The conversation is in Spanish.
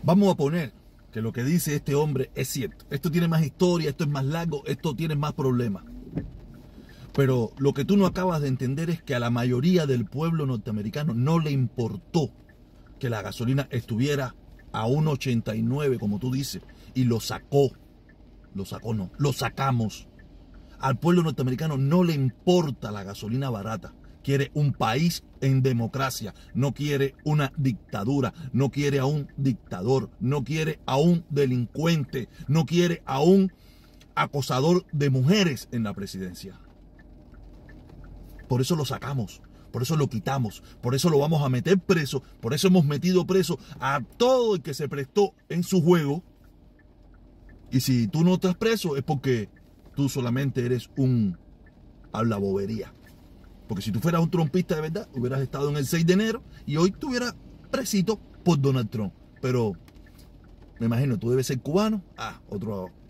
Vamos a poner que lo que dice este hombre es cierto. Esto tiene más historia, esto es más largo, esto tiene más problemas. Pero lo que tú no acabas de entender es que a la mayoría del pueblo norteamericano no le importó que la gasolina estuviera a 1.89, como tú dices, y lo sacamos. Al pueblo norteamericano no le importa la gasolina barata. Quiere un país en democracia, no quiere una dictadura, no quiere a un dictador, no quiere a un delincuente, no quiere a un acosador de mujeres en la presidencia. Por eso lo sacamos, por eso lo quitamos, por eso lo vamos a meter preso, por eso hemos metido preso a todo el que se prestó en su juego. Y si tú no estás preso es porque tú solamente eres un habla bobería. Porque si tú fueras un trumpista de verdad, hubieras estado en el 6 de enero y hoy estuvieras presito por Donald Trump. Pero me imagino, tú debes ser cubano. Otro